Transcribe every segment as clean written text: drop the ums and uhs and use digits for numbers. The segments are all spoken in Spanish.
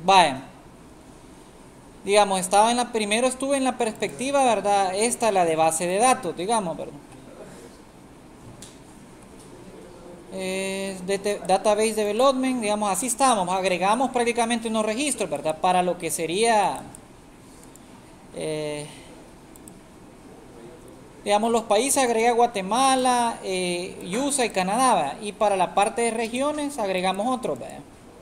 Vaya, digamos, primero estuve en la perspectiva, ¿verdad? Esta, la de base de datos, digamos, ¿verdad? Database Development, digamos, así estábamos, agregamos prácticamente unos registros, ¿verdad? Para lo que sería, eh, digamos, los países agrega Guatemala, USA y Canadá, ¿verdad? Y para la parte de regiones agregamos otros, ¿verdad?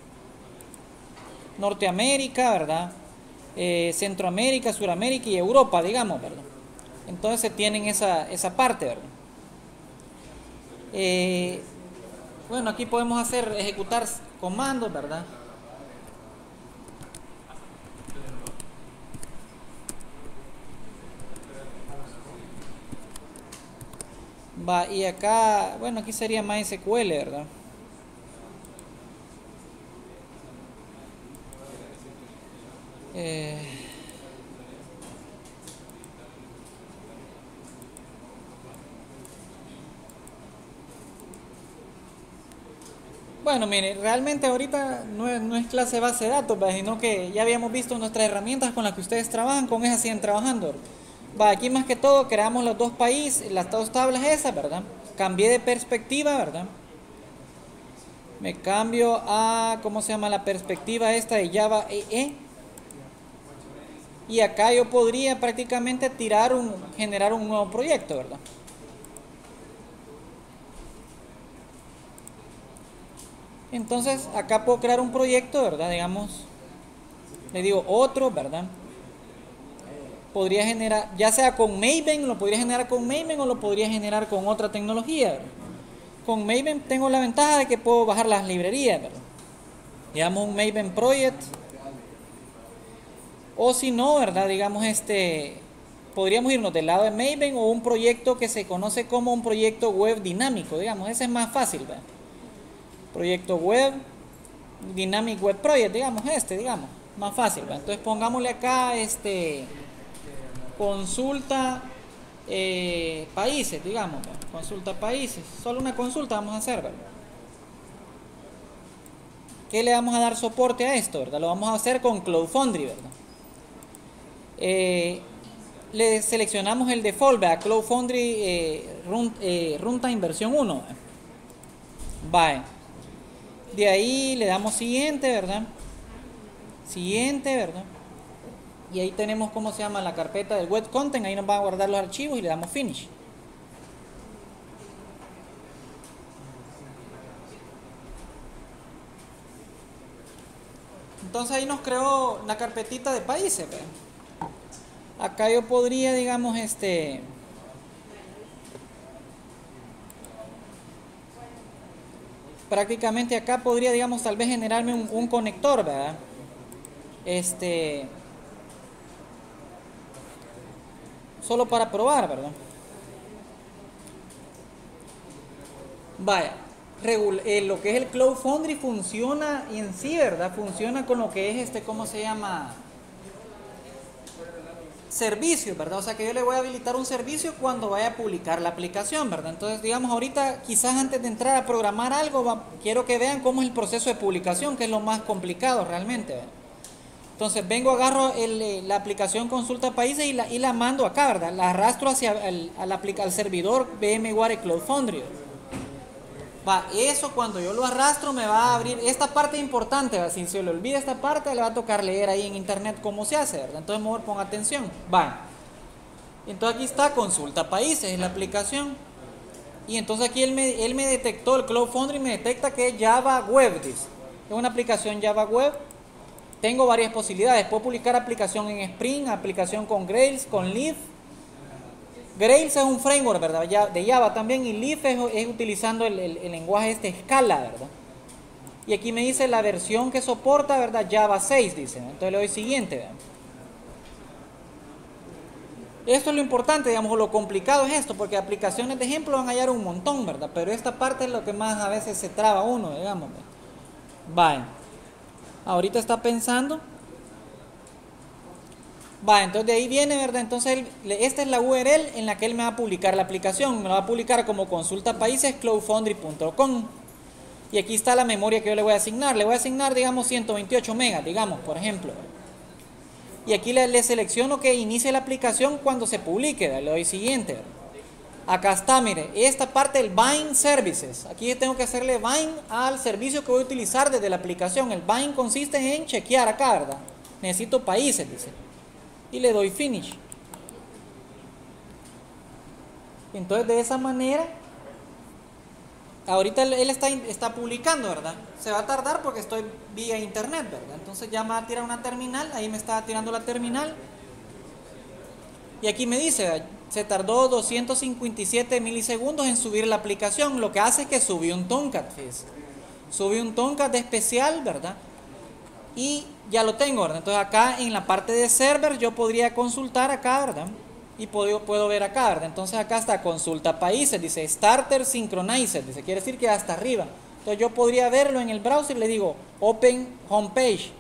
Norteamérica, ¿verdad? Centroamérica, Suramérica y Europa, digamos, ¿verdad? Entonces tienen esa parte, ¿verdad? Eh, bueno, aquí podemos ejecutar comandos, ¿verdad? Va, y acá, bueno, aquí sería MySQL, ¿verdad? Eh, bueno, mire, realmente ahorita no es clase de base de datos, ¿verdad? Sino que ya habíamos visto nuestras herramientas con las que ustedes trabajan, con esas siguen trabajando, ¿verdad? Va, aquí más que todo creamos los dos países, las dos tablas esas, ¿verdad? Cambié de perspectiva, ¿verdad? Me cambio a, ¿cómo se llama? La perspectiva esta de Java EE. Y acá yo podría prácticamente generar un nuevo proyecto, ¿verdad? Entonces acá puedo crear un proyecto, ¿verdad? Digamos, le digo otro, ¿verdad? Podría generar, ya sea con Maven, lo podría generar con Maven o lo podría generar con otra tecnología, ¿verdad? Con Maven tengo la ventaja de que puedo bajar las librerías, ¿verdad? Digamos un Maven Project. O si no, ¿verdad? Digamos, podríamos irnos del lado de Maven o un proyecto que se conoce como un proyecto web dinámico, digamos. Ese es más fácil, ¿verdad? Proyecto web, Dynamic Web Project, digamos, digamos. Más fácil, ¿verdad? Entonces pongámosle acá, consulta países, digamos, ¿verdad? Consulta países. Solo una consulta vamos a hacer, ¿verdad? ¿Qué le vamos a dar soporte a esto, verdad? Lo vamos a hacer con Cloud Foundry, ¿verdad? Le seleccionamos el default, ¿verdad? Cloud Foundry Runtime versión 1. Vale. De ahí le damos siguiente, ¿verdad? Siguiente, ¿verdad? Y ahí tenemos, ¿cómo se llama? La carpeta del web content. Ahí nos va a guardar los archivos y le damos finish. Entonces ahí nos creó la carpetita de países, ¿verdad? Acá yo podría, digamos, prácticamente acá podría, digamos, tal vez generarme un conector, ¿verdad? Solo para probar, ¿verdad? Vaya, lo que es el Cloud Foundry funciona en sí, ¿verdad? Funciona con lo que es ¿cómo se llama? Servicios, ¿verdad? O sea que yo le voy a habilitar un servicio cuando vaya a publicar la aplicación, ¿verdad? Entonces, digamos, ahorita quizás antes de entrar a programar algo, quiero que vean cómo es el proceso de publicación, que es lo más complicado realmente, ¿verdad? Entonces vengo, agarro la aplicación Consulta Países y la mando acá, ¿verdad? La arrastro hacia al servidor VMware Cloud Foundry. Va, eso cuando yo lo arrastro me va a abrir esta parte importante, ¿verdad? Si se le olvida esta parte le va a tocar leer ahí en internet cómo se hace, ¿verdad? Entonces mejor ponga atención. Va. Entonces aquí está Consulta Países, es la aplicación. Y entonces aquí él me detectó, el Cloud Foundry me detecta que es Java Web, dice. Es una aplicación Java Web. Tengo varias posibilidades. Puedo publicar aplicación en Spring, aplicación con Grails, con Leaf. Grails es un framework, ¿verdad? De Java también. Y Leaf es utilizando el lenguaje Scala, ¿verdad? Y aquí me dice la versión que soporta, ¿verdad? Java 6, dice. Entonces le doy siguiente, ¿verdad? Esto es lo importante, digamos, lo complicado es esto, porque aplicaciones de ejemplo van a hallar un montón, ¿verdad? Pero esta parte es lo que más a veces se traba uno, digamos. Vale. Ahorita está pensando. Va, entonces de ahí viene, ¿verdad? Entonces esta es la URL en la que él me va a publicar la aplicación. Me la va a publicar como consultapaíses cloudfoundry.com. Y aquí está la memoria que yo le voy a asignar. Le voy a asignar, digamos, 128 megas, digamos, por ejemplo. Y aquí le selecciono que inicie la aplicación cuando se publique. Le doy siguiente. Acá está, mire, esta parte del bind services. Aquí tengo que hacerle bind al servicio que voy a utilizar desde la aplicación. El bind consiste en chequear acá, ¿verdad? Necesito países, dice. Y le doy finish. Entonces de esa manera, ahorita él está publicando, ¿verdad? Se va a tardar porque estoy vía internet, ¿verdad? Entonces ya me va a tirar una terminal, ahí me está tirando la terminal. Y aquí me dice, se tardó 257 milisegundos en subir la aplicación. Lo que hace es que subí un Tomcat, fíjese. Subí un Tomcat especial, ¿verdad? Y ya lo tengo, ¿verdad? Entonces acá en la parte de server yo podría consultar acá, ¿verdad? Y puedo ver acá, ¿verdad? Entonces acá está consulta países, dice Starter Synchronized, dice, quiere decir que hasta arriba. Entonces yo podría verlo en el browser, le digo Open Homepage.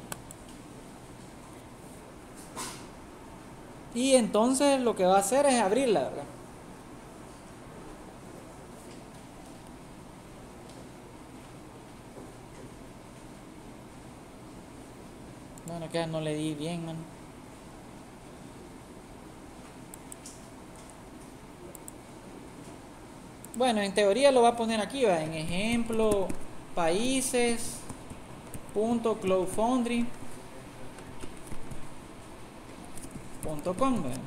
Y entonces lo que va a hacer es abrirla, ¿verdad? Bueno, acá no le di bien, man. Bueno, en teoría lo va a poner aquí, ¿va? En ejemplo, países.cloudfoundry.com, ¿va?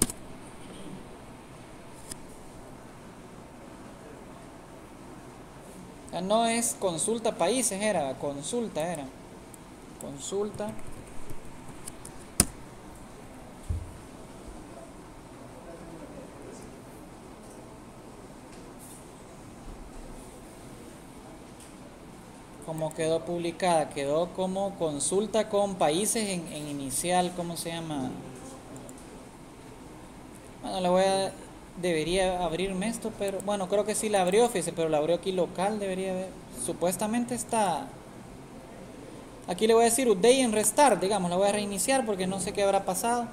No es consulta países, era consulta. Como quedó publicada, quedó como consulta con países en inicial, ¿cómo se llama? Bueno, debería abrirme esto, pero bueno, creo que sí la abrió, fíjese, pero la abrió aquí local, debería ver. Supuestamente está. Aquí le voy a decir update en restart, digamos, la voy a reiniciar porque no sé qué habrá pasado.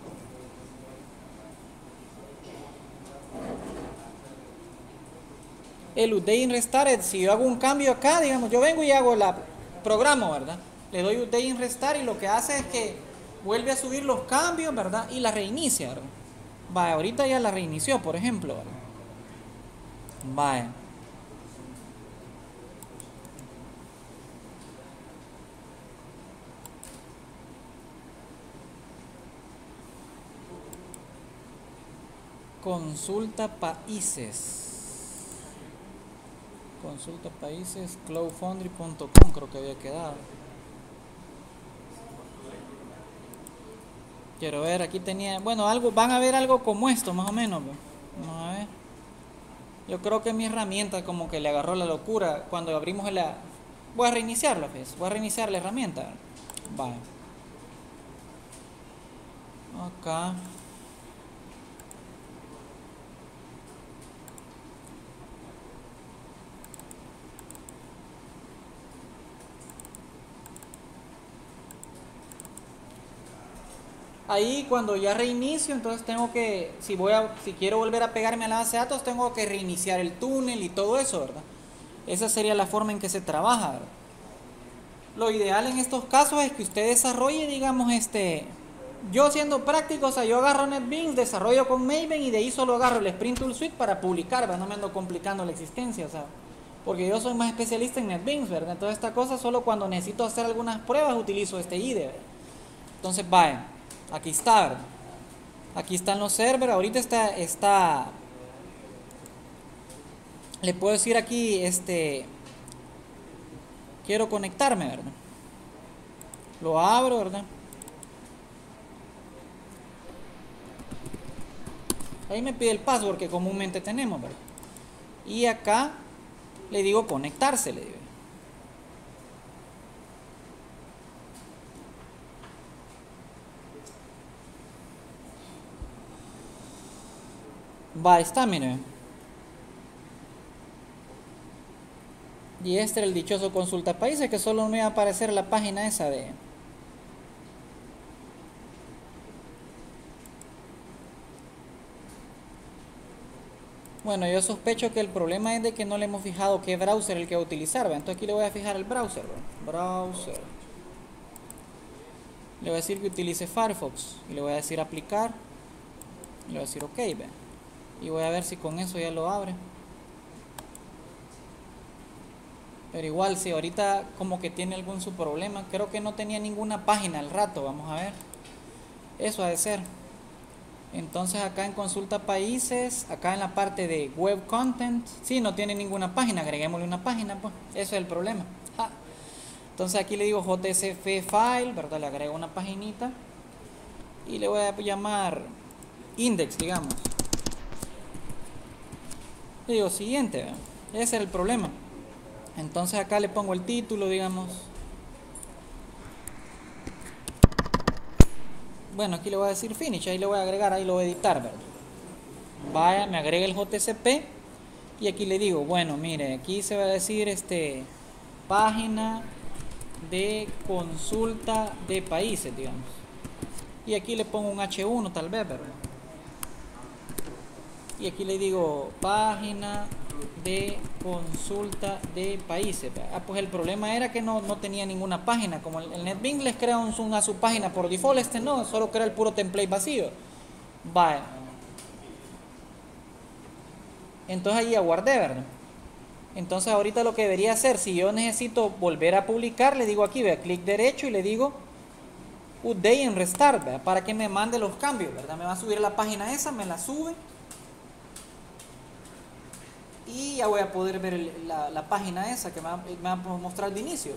El update en restart, si yo hago un cambio acá, digamos, yo vengo y hago la programo, ¿verdad? Le doy update en restart y lo que hace es que vuelve a subir los cambios, ¿verdad? Y la reinicia, ¿verdad? Vaya, ahorita ya la reinició, por ejemplo, ¿verdad? Vaya. Consulta países, cloudfoundry.com creo que había quedado. Quiero ver, aquí tenía, bueno, van a ver algo como esto, más o menos. Vamos a ver. Yo creo que mi herramienta como que le agarró la locura cuando abrimos la. Voy a reiniciarla, ¿ves? Voy a reiniciar la herramienta. Vale. Acá. Ahí cuando ya reinicio, entonces tengo que, si quiero volver a pegarme a la base de datos, tengo que reiniciar el túnel y todo eso, ¿verdad? Esa sería la forma en que se trabaja, ¿verdad? Lo ideal en estos casos es que usted desarrolle, digamos, yo siendo práctico, o sea, yo agarro NetBeans, desarrollo con Maven y de ahí solo agarro el Sprint Tool Suite para publicar, ¿verdad? No me ando complicando la existencia, o sea, porque yo soy más especialista en NetBeans, ¿verdad? Entonces esta cosa solo cuando necesito hacer algunas pruebas utilizo este IDE, ¿verdad? Entonces, vaya. Aquí está, ¿verdad? Aquí están los servers. Ahorita está. Le puedo decir aquí, quiero conectarme, ¿verdad? Lo abro, ¿verdad? Ahí me pide el password que comúnmente tenemos, ¿verdad? Y acá le digo conectarse, le digo. Va, está, mire. Y este era el dichoso consulta países que solo me va a aparecer la página esa de. Bueno, yo sospecho que el problema es de que no le hemos fijado qué browser es el que va a utilizar, ¿ve? Entonces aquí le voy a fijar el browser, ¿ve? Browser. Le voy a decir que utilice Firefox y le voy a decir aplicar y le voy a decir ok, ¿ve? Y voy a ver si con eso ya lo abre. Pero igual, si ahorita como que tiene algún su problema, creo que no tenía ninguna página al rato, vamos a ver. Eso ha de ser. Entonces acá en consulta países, acá en la parte de web content, sí, no tiene ninguna página, agreguémosle una página, pues, eso es el problema. Ja. Entonces aquí le digo JSF file, ¿verdad? Le agrego una paginita y le voy a llamar index, digamos. Le digo siguiente, ¿verdad? Ese es el problema. Entonces acá le pongo el título, digamos. Bueno, aquí le voy a decir finish, ahí le voy a agregar, ahí lo voy a editar, ¿verdad? Vaya, me agrega el JCP y aquí le digo, bueno, mire, aquí se va a decir página de consulta de países, digamos. Y aquí le pongo un H1 tal vez, ¿verdad? Y aquí le digo página de consulta de países. Ah, pues el problema era que no tenía ninguna página. Como el NetBeans les crea a su página por default, no, solo crea el puro template vacío. Vaya. Entonces ahí aguardé, ¿verdad? Entonces ahorita lo que debería hacer, si yo necesito volver a publicar, le digo aquí, vea, clic derecho y le digo update and restart, ¿verdad? Para que me mande los cambios, ¿verdad? Me va a subir a la página esa, me la sube. Y ya voy a poder ver la página esa que me va a mostrar de inicio.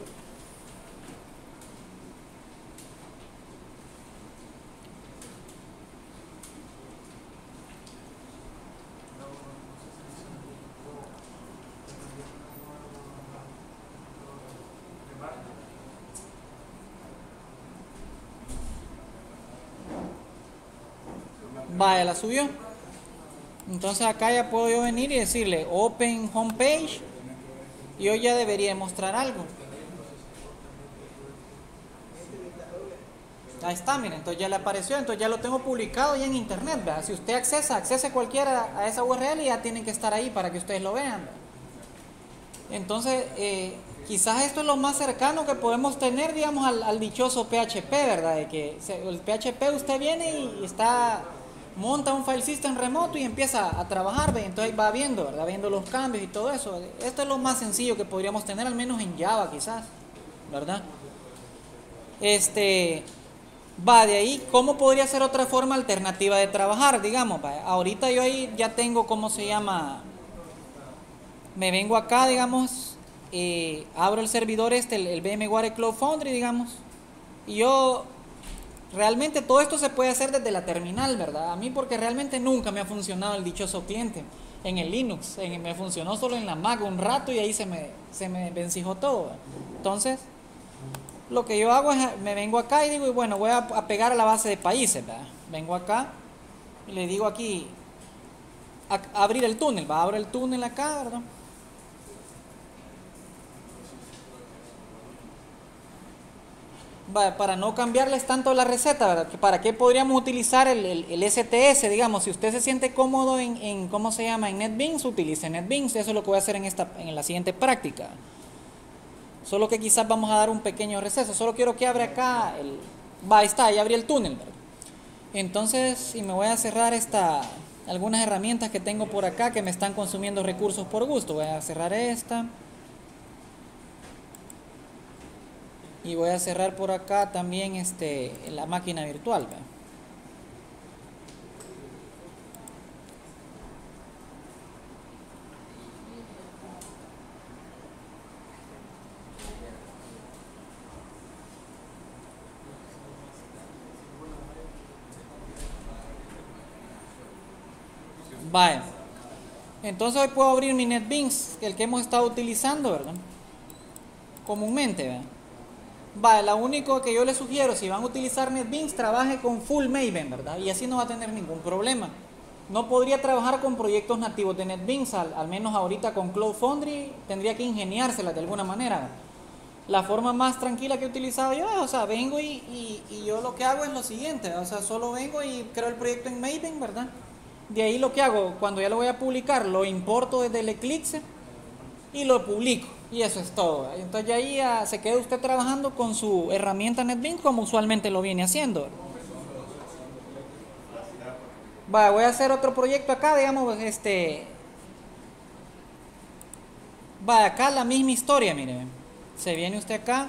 Vaya, la subió. Entonces acá ya puedo yo venir y decirle Open Homepage y hoy ya debería mostrar algo. Ahí está, miren, entonces ya le apareció, entonces ya lo tengo publicado ya en internet, ¿verdad? Si usted accese cualquiera a esa URL ya tienen que estar ahí para que ustedes lo vean, ¿verdad? Entonces, quizás esto es lo más cercano que podemos tener, digamos, al dichoso PHP, ¿verdad? De que el PHP usted viene y monta un file system remoto y empieza a trabajar, ¿ve? Entonces va viendo, ¿verdad? Viendo los cambios y todo eso. Esto es lo más sencillo que podríamos tener, al menos en Java quizás, ¿verdad? Va de ahí, ¿cómo podría ser otra forma alternativa de trabajar? Digamos, ¿va? Ahorita yo ahí ya tengo, ¿cómo se llama? Me vengo acá, digamos, abro el servidor el VMware Cloud Foundry, digamos, y yo realmente todo esto se puede hacer desde la terminal, ¿verdad? A mí porque realmente nunca me ha funcionado el dichoso cliente en el Linux, me funcionó solo en la Mac un rato y ahí se me vencijó todo, ¿verdad? Entonces, lo que yo hago es, me vengo acá y digo, y bueno, voy a pegar a la base de países, ¿verdad? Vengo acá y le digo aquí, abrir el túnel, va a abrir el túnel acá, ¿verdad? Para no cambiarles tanto la receta, ¿verdad? ¿Para qué podríamos utilizar el STS? Digamos, si usted se siente cómodo ¿cómo se llama? En NetBeans, utilice NetBeans. Eso es lo que voy a hacer en la siguiente práctica. Solo que quizás vamos a dar un pequeño receso. Solo quiero que abra acá ahí está, ya abrí el túnel, ¿verdad? Entonces, y me voy a cerrar algunas herramientas que tengo por acá que me están consumiendo recursos por gusto. Voy a cerrar esta. Y voy a cerrar por acá también la máquina virtual, ¿ve? Vale. Entonces hoy puedo abrir mi NetBeans, el que hemos estado utilizando, ¿verdad? Comúnmente, ¿verdad? Vale, lo único que yo les sugiero, si van a utilizar NetBeans, trabaje con full Maven, ¿verdad? Y así no va a tener ningún problema. No podría trabajar con proyectos nativos de NetBeans, al menos ahorita con Cloud Foundry tendría que ingeniárselas de alguna manera, ¿verdad? La forma más tranquila que he utilizado yo, o sea, vengo y yo lo que hago es lo siguiente, o sea, solo vengo y creo el proyecto en Maven, ¿verdad? De ahí lo que hago, cuando ya lo voy a publicar, lo importo desde el Eclipse y lo publico. Y eso es todo. Entonces ya ahí se queda usted trabajando con su herramienta NetBeans como usualmente lo viene haciendo. Voy a hacer otro proyecto acá, digamos, acá la misma historia, mire. Se viene usted acá.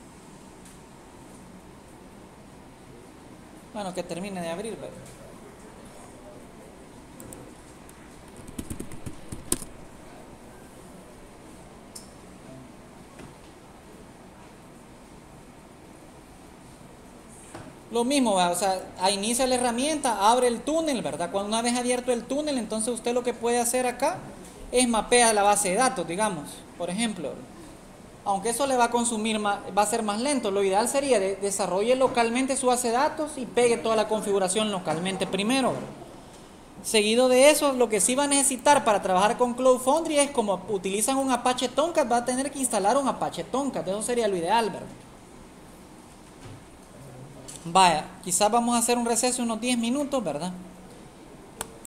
Bueno, que termine de abrir, pero... Lo mismo, o sea, inicia la herramienta, abre el túnel, ¿verdad? Cuando una vez abierto el túnel, entonces usted lo que puede hacer acá es mapear la base de datos, digamos, por ejemplo. Aunque eso le va a consumir más, va a ser más lento. Lo ideal sería desarrolle localmente su base de datos y pegue toda la configuración localmente primero, ¿verdad? Seguido de eso, lo que sí va a necesitar para trabajar con Cloud Foundry es como utilizan un Apache Tomcat, va a tener que instalar un Apache Tomcat. Eso sería lo ideal, ¿verdad? Vaya, quizás vamos a hacer un receso unos 10 minutos, ¿verdad?